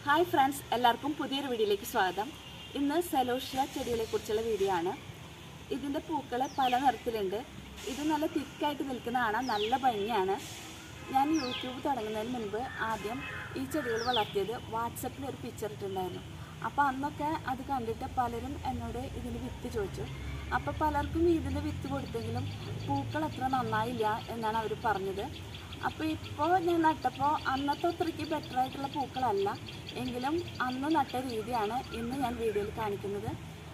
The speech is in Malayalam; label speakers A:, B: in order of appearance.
A: ഹായ് ഫ്രണ്ട്സ്, എല്ലാവർക്കും പുതിയൊരു വീഡിയോയിലേക്ക് സ്വാഗതം. ഇന്ന് സെലോഷ്യ ചെടികളെക്കുറിച്ചുള്ള വീഡിയോ ആണ്. ഇതിൻ്റെ പൂക്കൾ പല നിറത്തിലുണ്ട്. ഇത് നല്ല തിക്കായിട്ട് നിൽക്കുന്ന കാണാൻ നല്ല ഭംഗിയാണ്. ഞാൻ യൂട്യൂബ് തുടങ്ങുന്നതിന് മുൻപ് ആദ്യം ഈ ചെടികൾ വളർത്തിയത് വാട്സപ്പിൽ ഒരു പിക്ചർ ഇട്ടുണ്ടായിരുന്നു. അപ്പോൾ അന്നൊക്കെ അത് കണ്ടിട്ട് പലരും എന്നോട് ഇതിന് വിത്ത് ചോദിച്ചു. അപ്പോൾ പലർക്കും ഇതിന് വിത്ത് കൊടുത്തെങ്കിലും പൂക്കൾ അത്ര നന്നായില്ല എന്നാണ് അവർ പറഞ്ഞത്. അപ്പോൾ ഇപ്പോൾ ഞാൻ നട്ടപ്പോൾ അന്നത്തെ അത്രയ്ക്ക് ബെറ്ററായിട്ടുള്ള പൂക്കളല്ല, എങ്കിലും അന്ന് നട്ട രീതിയാണ് ഇന്ന് ഞാൻ വീഡിയോയിൽ കാണിക്കുന്നത്.